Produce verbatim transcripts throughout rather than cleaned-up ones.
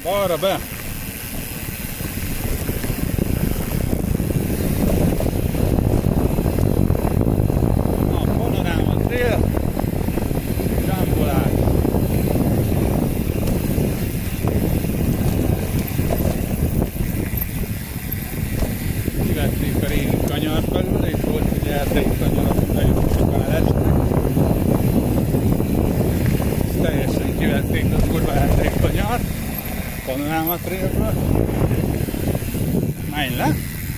Balra be! A Panorama Trail, zsámbolás. Kivették a régi kanyart belőle, és volt egy erdei kanyar, amit nagyon sokan elestek. Ezt teljesen kivették a kurva erdei kanyart. Panorama Trailből. Menj le!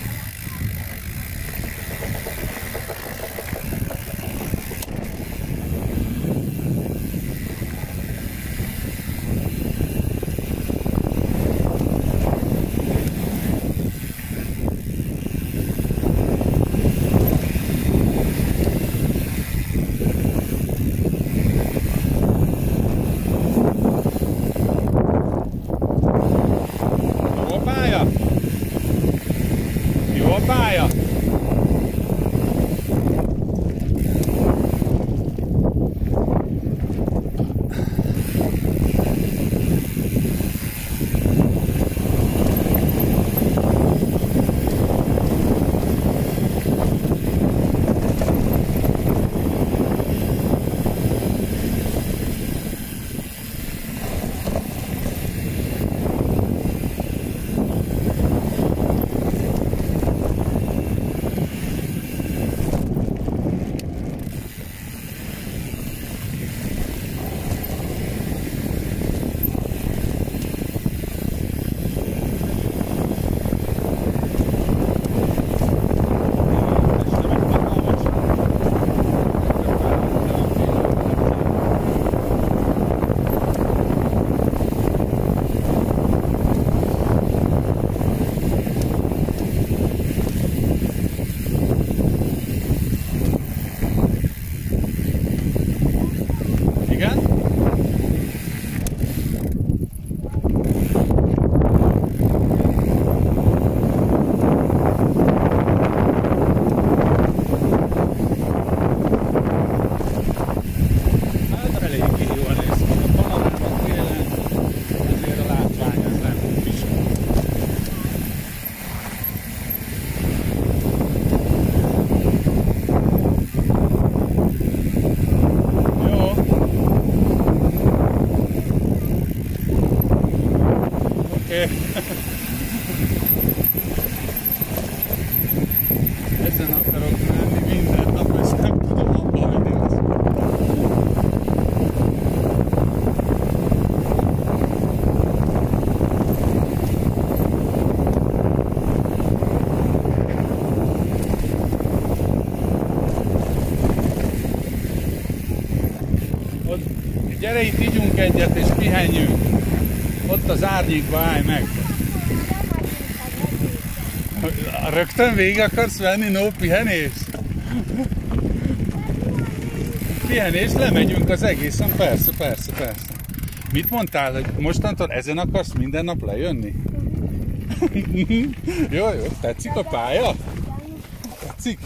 Jó a pálya! Igen? Hát eléggé jól néz ki a Panorama Trailen, ezért a látvány ez nem kis. Ezen akarok menni minden nap, ezt nem tudom abba hagyni. Ott, gyere itt, ígyunk egyet és pihenjünk. Ott az árnyékba állj meg. Rögtön végig akarsz venni? No pihenés? Pihenés, lemegyünk az egészen, persze, persze, persze. Mit mondtál, hogy mostantól ezen akarsz minden nap lejönni? Jó, jó, tetszik a pálya? Tetszik?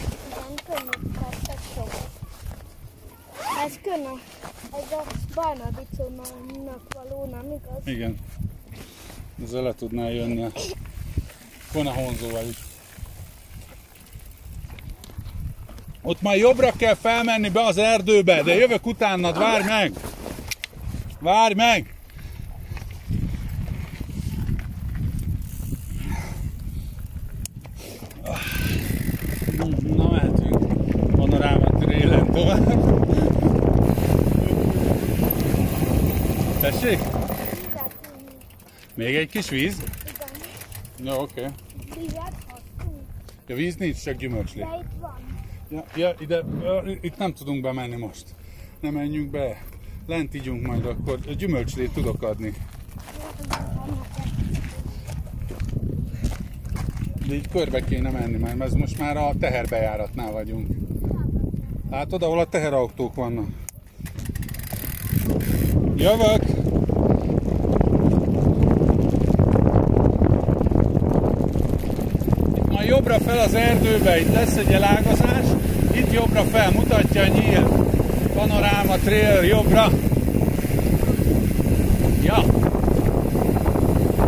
Ez könnyű. Ez a Bajnabicónak való, nem igaz? Igen. Ezzel le tudnál jönni a Konahonzóval is. Ott már jobbra kell felmenni be az erdőbe, de jövök utánad, várj meg! Várj meg! Na mehetünk Panorama Trailen tovább. Tessék? Még egy kis víz? Igen. Jó, oké. Okay. Vizet hoztunk. Ja, víz nincs, csak gyümölcslé. De itt van. Ja, ja, ide, itt nem tudunk bemenni most. Nem menjünk be. Lent ígyunk majd akkor. Gyümölcslét tudok adni. De így körbe kéne menni, mert ez most már a teherbejáratnál vagyunk. Látod, ahol a teherautók vannak. Jövök! Itt majd jobbra fel az erdőbe, itt lesz egy elágazás. Itt jobbra fel, mutatja a nyíl. Panorama Trail jobbra. Ja.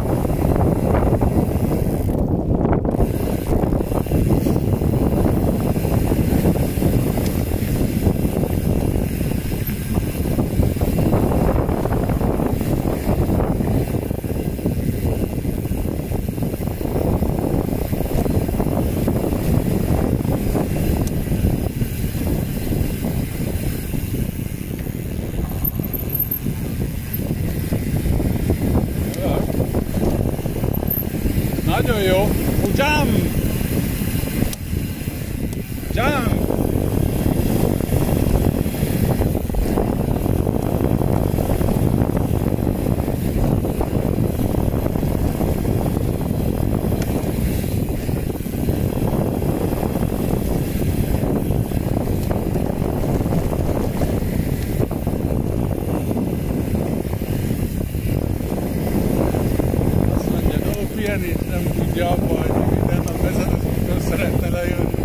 Nagyon jó. Oh, jump! Jump! Pihenni nem tudja abba, hogy minden nap ezen az úton szeretne lejönni.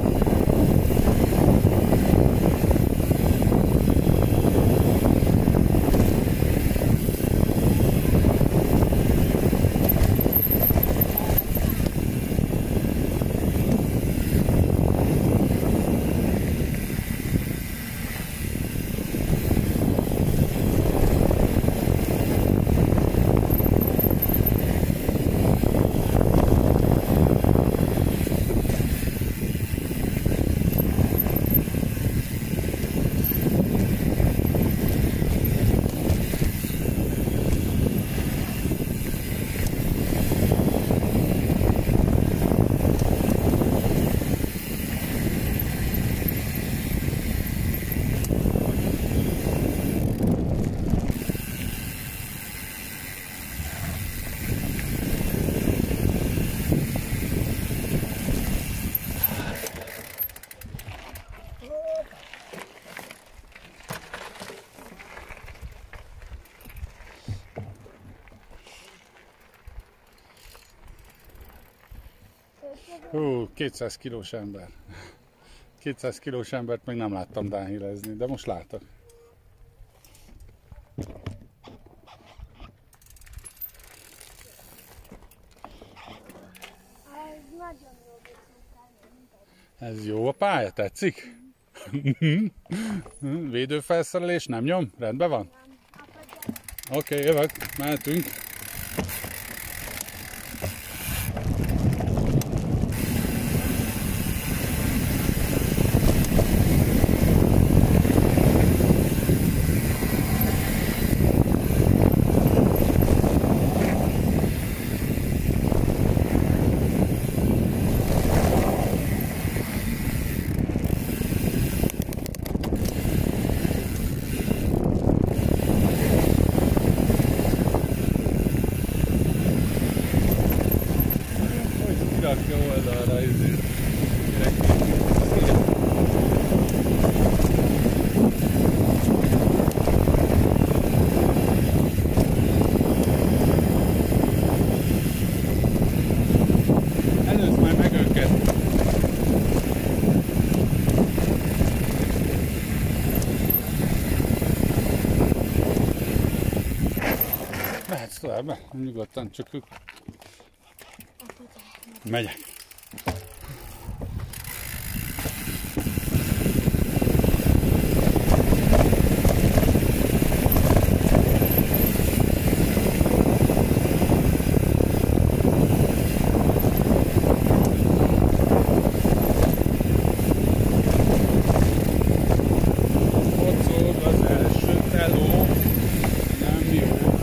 Hú, kétszáz kilós ember. kétszáz kilós embert még nem láttam downhillezni, de most látok. Ez jó a pálya, tetszik? Védőfelszerelés nem nyom? Rendben van? Oké, okay, jövök, mehetünk. Kirakja oldalra ezért. Előzd már meg őket! Mehetsz tovább, nyugodtan, csak ők. Megyek. Kocog az első teló, nem jó.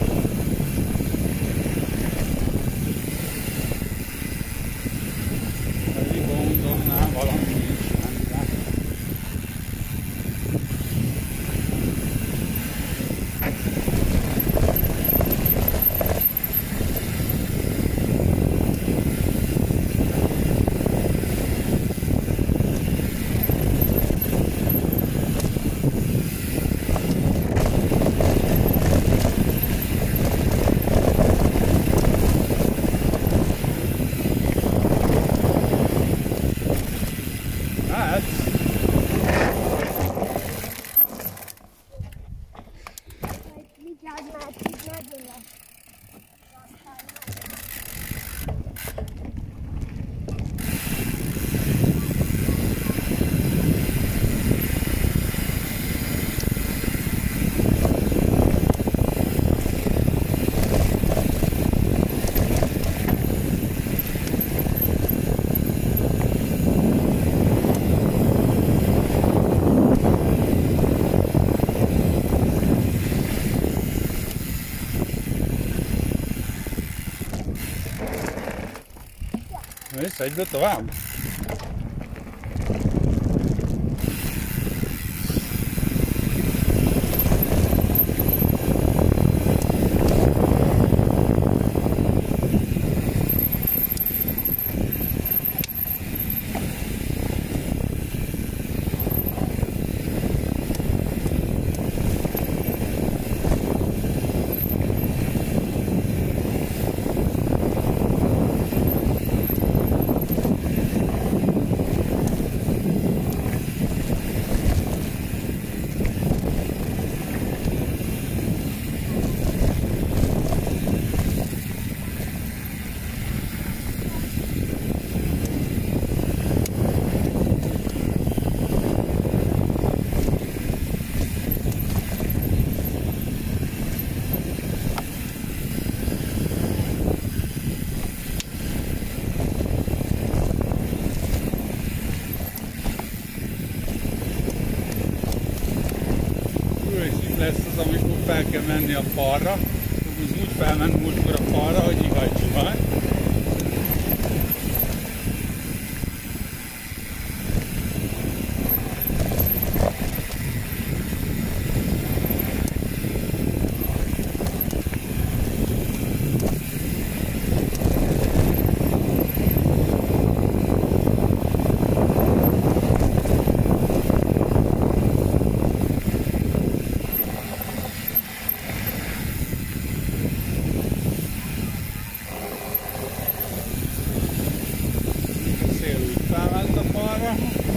Mész egyből tovább? Lesz az, amikor fel kell menni a falra. Az úgy felment múltkor a falra, hogy ihaj-csuhaj. Felment a falra.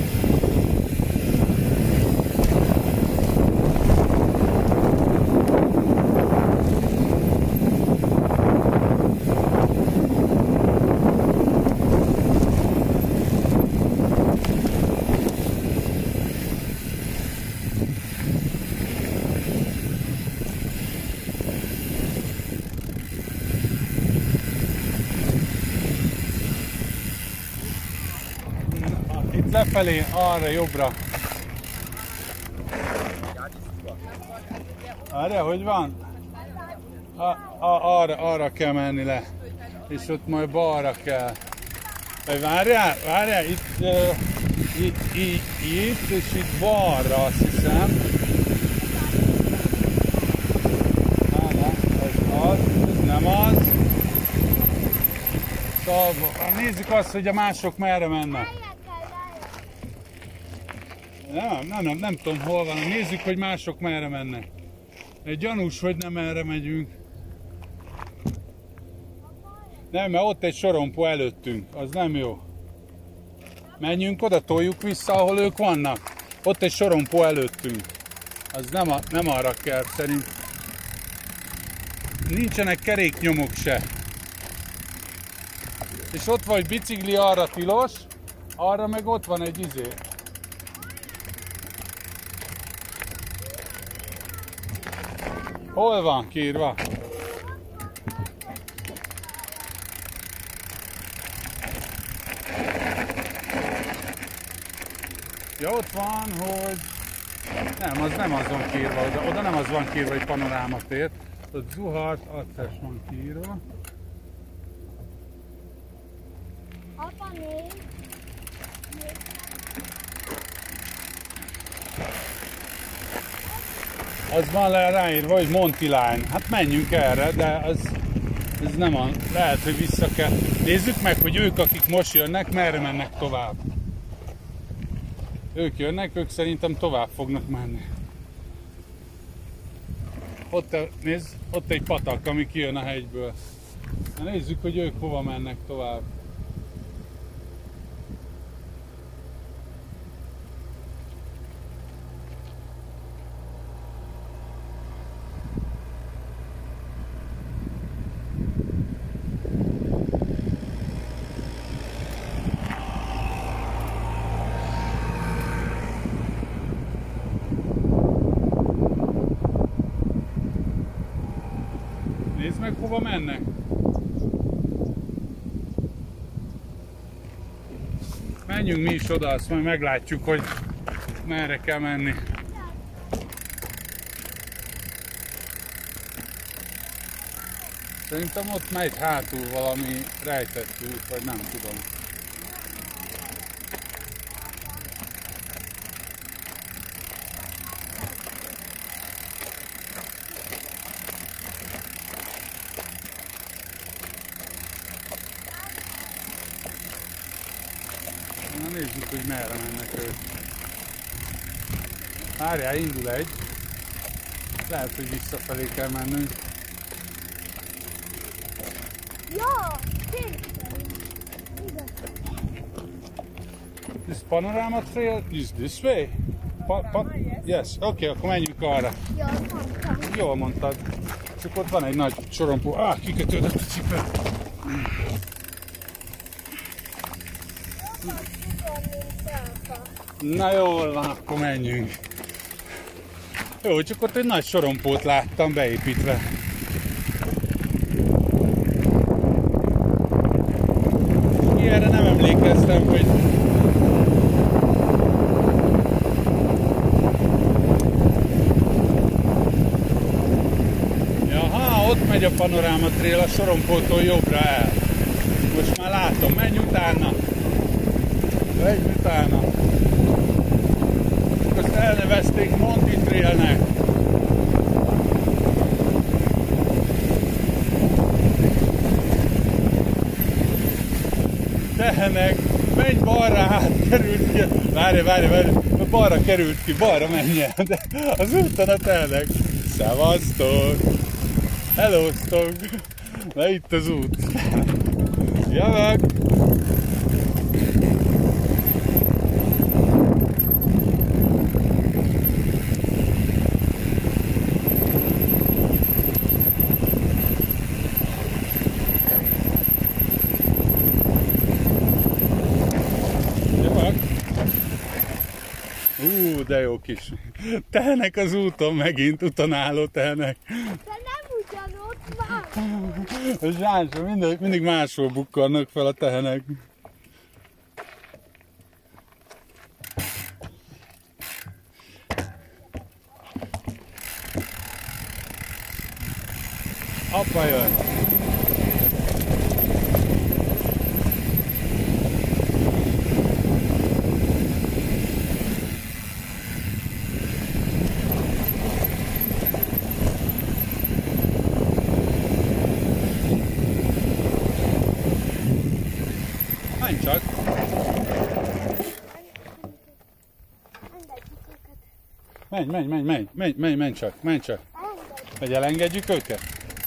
Itt lefelé, arra, jobbra. Arra, hogy van? A, a, arra, arra kell menni le. És ott majd balra kell. Várjál, várjál, itt, uh, itt, itt, itt, és itt balra, azt hiszem. Á, nem, ez az, ez nem az. Szóval nézzük azt, hogy a mások merre mennek. Nem, nem, nem, nem tudom hol van. Nézzük, hogy mások merre mennek. Egy gyanús, hogy nem erre megyünk. Nem, mert ott egy sorompó előttünk. Az nem jó. Menjünk oda, toljuk vissza, ahol ők vannak. Ott egy sorompó előttünk. Az nem, a, nem arra kell, szerint. Nincsenek keréknyomok se. És ott vagy bicikli, arra tilos, arra meg ott van egy izé. Hol van kiírva? Ja, ott van, hogy... Nem, az nem az van kiírva, oda, oda nem az van kiírva, hogy panorámatér. Ott Zuhart, Access van kiírva. Apa, nézd! Az van le ráírva, hogy Monty Line. Hát menjünk erre, de az, ez nem a... Lehet, hogy vissza kell. Nézzük meg, hogy ők, akik most jönnek, merre mennek tovább. Ők jönnek, ők szerintem tovább fognak menni. Ott, nézd, ott egy patak, ami kijön a hegyből. Na nézzük, hogy ők hova mennek tovább. Nézd meg, hova mennek. Menjünk mi is oda, azt majd meglátjuk, hogy merre kell menni. Szerintem ott megy hátul valami rejtett út, vagy nem tudom. Na nézzük, hogy merre mennek ők. Várjál, indul egy. Lehet, hogy visszafelé kell mennünk. Ja, tényleg. This panorama trail is this way? Pa, pa, yes, oké, okay, akkor menjünk arra. Ja, mondtam. Jól mondtad. Csak ott van egy nagy sorompó. Ah, kikötődött a cipő. Na jól van, akkor menjünk. Jó, csak ott egy nagy sorompót láttam beépítve. Ilyenre nem emlékeztem, hogy... Jaha, ott megy a panoráma trail a sorompótól jobbra el. Most már látom, menj utána. Menj utána. Azt elnevezték Monty Trailnek. Tehenek, menj balra, hát került ki. Várj, várj, várj, balra került ki, balra menjen. De az úton a tehenek. Szevasztok! Hellóztok! Na itt az út. Jövök! Ú, de jó kis tehenek az úton megint, utonálló tehenek. De nem ugyanott van. Zsáncsa, mindig, mindig máshol bukkannak fel a tehenek. Apa jön! Menj csak! Menj, menj, menj, menj, menj, menj, menj csak, menj csak! Hogy elengedjük őket?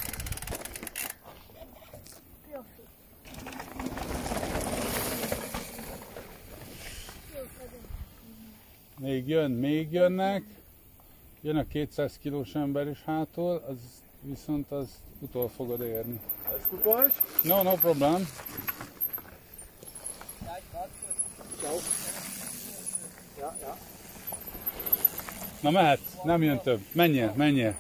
Még jön, még jönnek. Jön a kétszáz kilós ember is hátul, az viszont az utol fogod érni. Alles gut bei euch? No, no problem. Ja, ja. Na mehet, nem jön több. Menjél, menjél.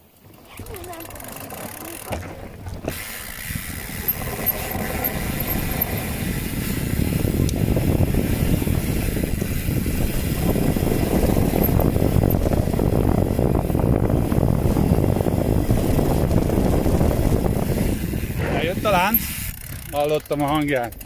Eljött a lánc? Hallottam a hangját.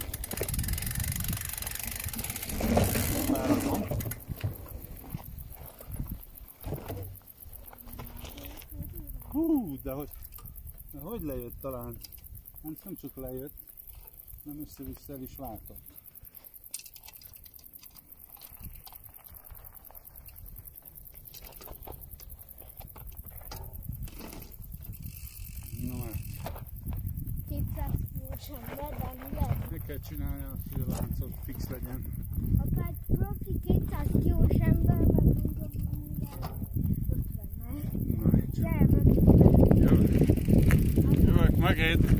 Hú, de hogy, de hogy lejött talán? Nem, nem csak lejött, nem össze-vissza el is váltott. Na már. kétszáz kilós ember, de mi lesz? Meg kell csinálni, hogy a láncot fix legyen. Apa egy profi kétszáz kilós ember, meg minden ötven. Jövök. Jövök megint.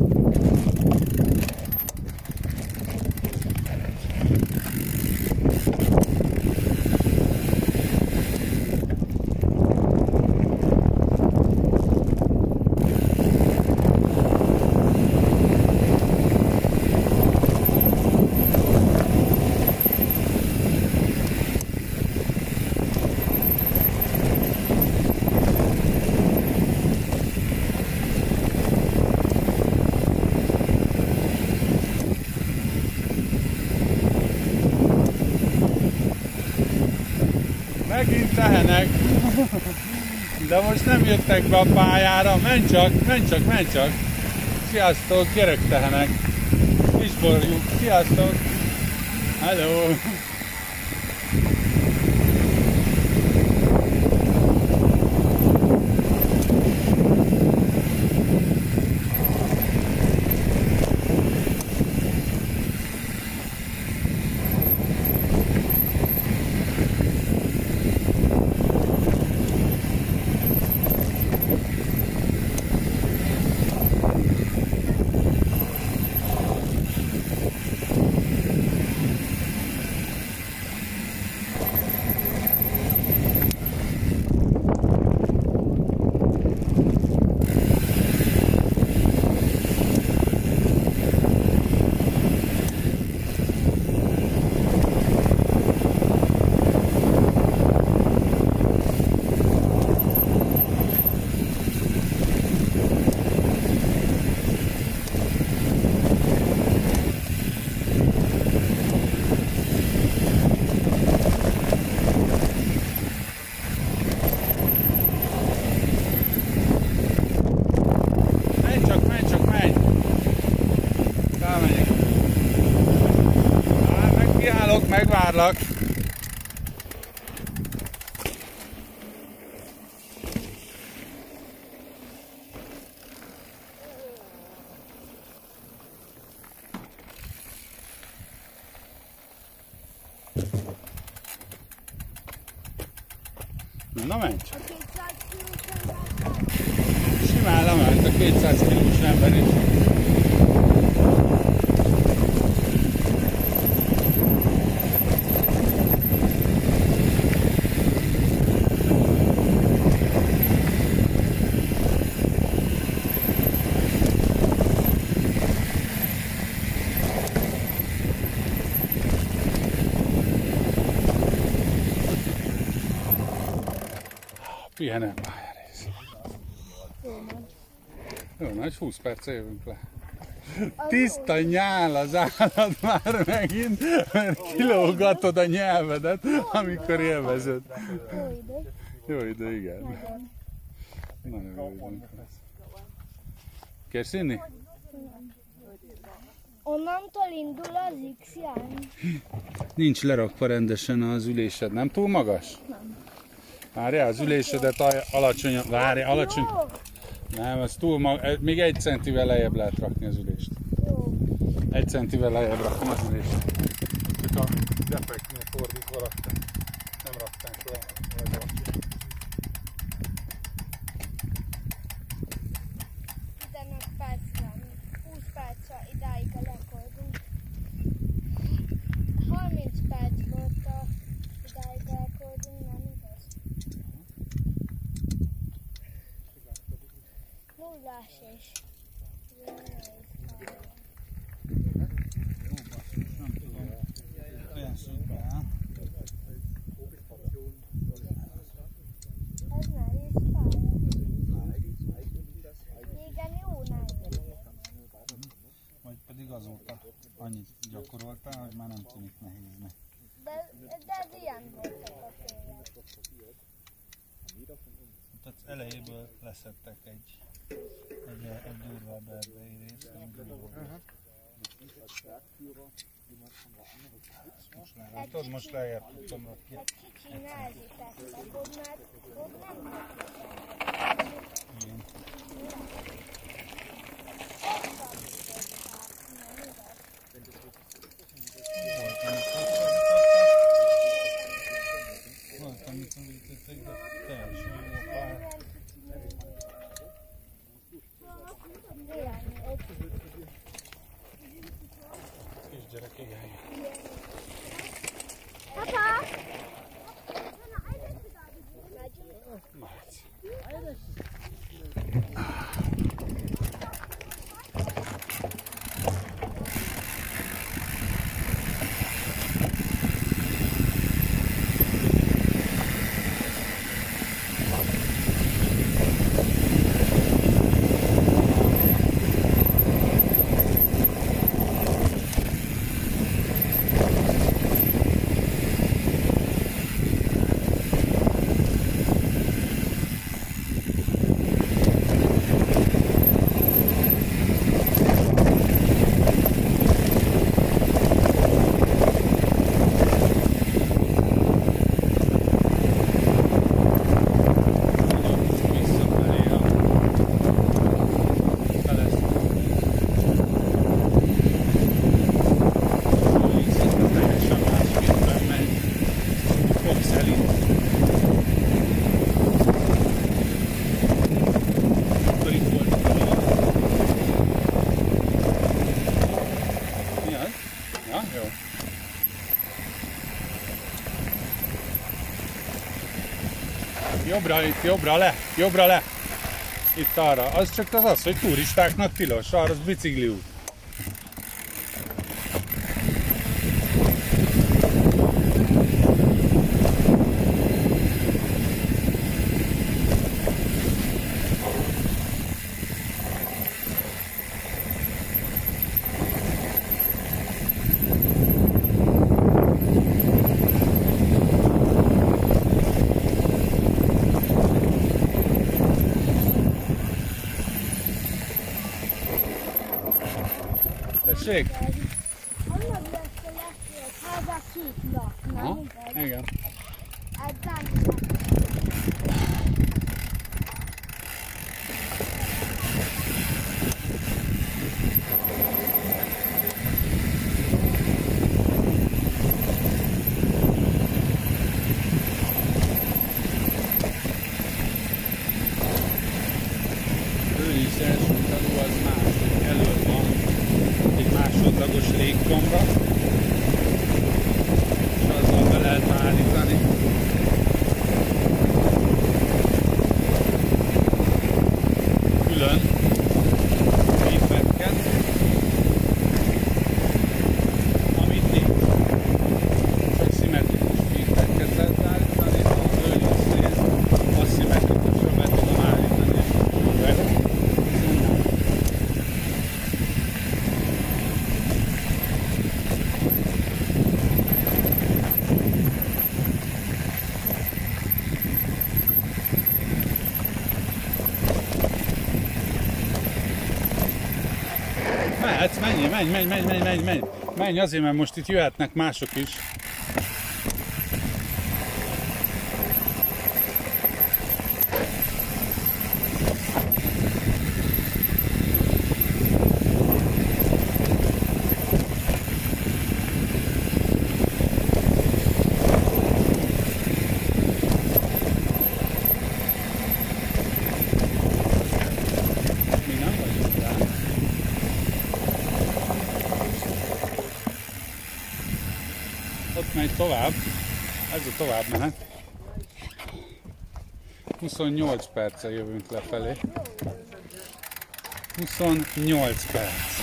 Megint tehenek, de most nem jöttek be a pályára, menj csak, menj csak, menj csak. Sziasztok, gyerek tehenek, kisborjuk, sziasztok. Hello! Megvárlak. Na menj csak. Simán lement a kétszáz kilós ember is. Pihenem pályarész. Jó nagy, húsz perc jövünk le. Tiszta nyál az állat már megint, mert kilógatod a nyelvedet, amikor élvezed. Jó idő. Jó idő, igen. Nagyon jó idő. Kérsz inni? Onnantól indul az X-jány. Nincs lerakva rendesen az ülésed, nem túl magas? Nem. Várjál, az ülésedet alacsony, várjál, alacsony. Nem, ez túl magas, még egy centivel lejjebb lehet rakni az ülést. Jó. Egy centivel lejjebb rakom az ülést. Csak a defektnél fordítva raktam. Nem rakták le. tizenöt perc van. húsz perccel idáig a rekordunk. harminc perc volt a idáig a rekordunk, nem igaz? Nullás és Olyan szuper. ez nehéz pálya. Régen jó nehéz. Vagy pedig azóta annyit gyakoroltál, hogy már nem tűnik nehéznek. De, de ez ilyen volt a papírját. Tehát elejéből leszettek egy, egy, egy durvább erdei részt, amiből volt. Most látod, most lejjebb tudtam rakni. Egy kicsi nehezítettek, ott már ott nem volt. Igen. Volt, amikor ütöttek, de teljesen jó pár. Kisgyerek, igen. Papa! Mehetsz. Jobbra, itt jobbra le, jobbra le. Itt arra. Az csak az az, hogy turistáknak tilos, arra az bicikliút. Tessék? Annak lesz a legfőbb házak két laknak. Aha, igen. Ez nem Ő is elsőtadó, az más, hogy elől van egy másodlagos légkamra, és azzal be lehet állítani. Külön feedbacket, amit nincs. Csak szimmetrikus feedbacket lehet állítani, a őriz rész aszimmetrikusra be tudom állítani. Mehetsz, menj, menj, menj, menj, menj, menj, menj, menj, azért, mert most itt jöhetnek mások is. Mi nem vagyunk rá. Ott megy tovább, ez a tovább mehet. huszonnyolc perccel jövünk lefelé. huszonnyolc perc.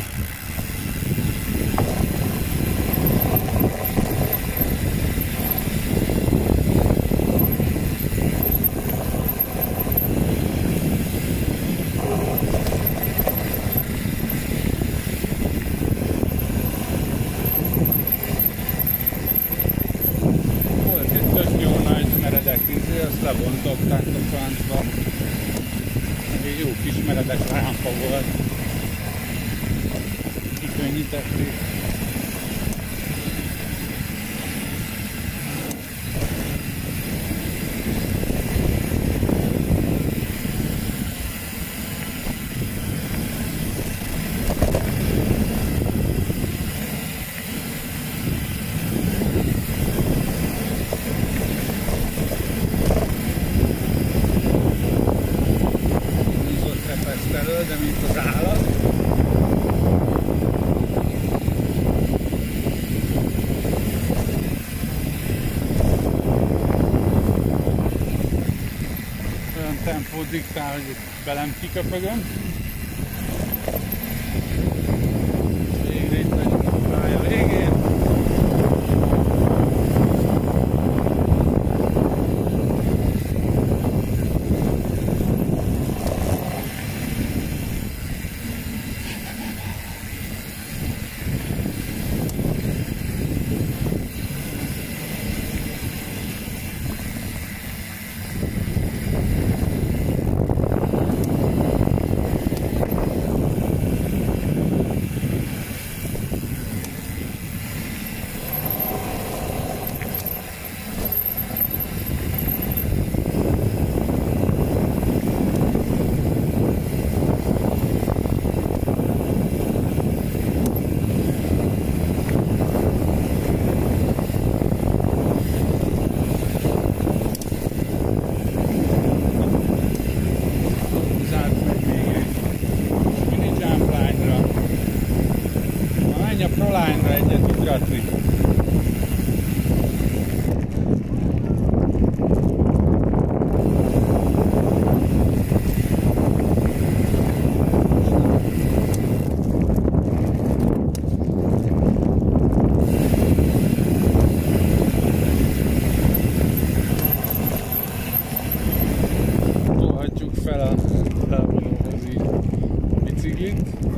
Volt egy tök jó nagy meredek izé, azt lebontották a francba. Egy jó kis meredek rámpa volt. Kikönnyítették. Húzott repesztelő, de mint az állat. Olyan tempót diktál, hogy belem kiköpögöm. Végre itt vagyunk a pálya végén.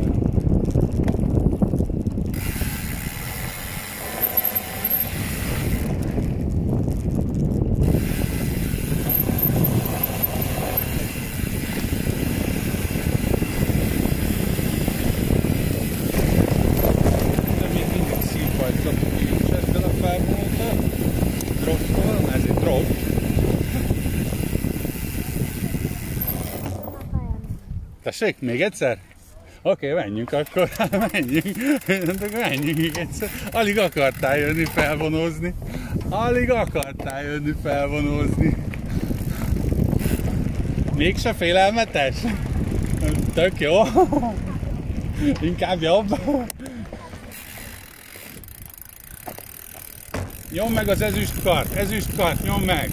Tessék, még egyszer? Oké, okay, menjünk akkor, menjünk, menjünk még egyszer. Alig akartál jönni felvonózni. Alig akartál jönni felvonózni. Mégse félelmetes? Tök jó. Inkább jobb. Nyomd meg az ezüstkart, ezüstkart, nyomd meg!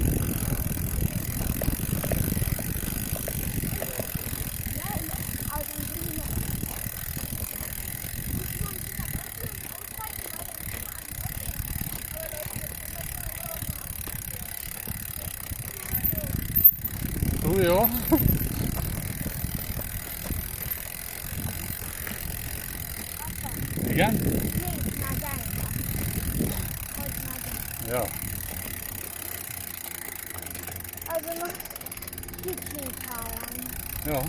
Túl jó? Igen? Ja. Azon a kicsi pályán. Ja.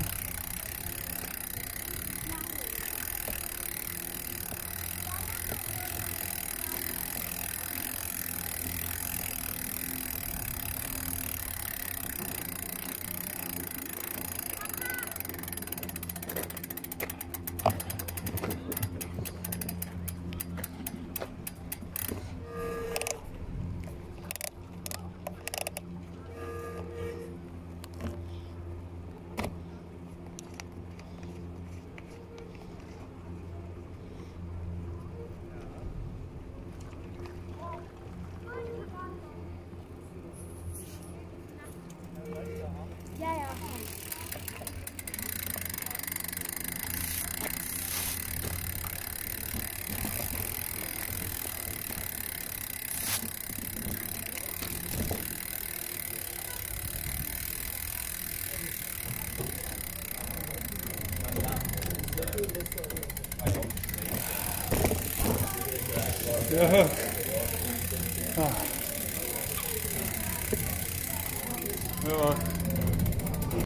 Ja, ja. Ja. Ah. Ja.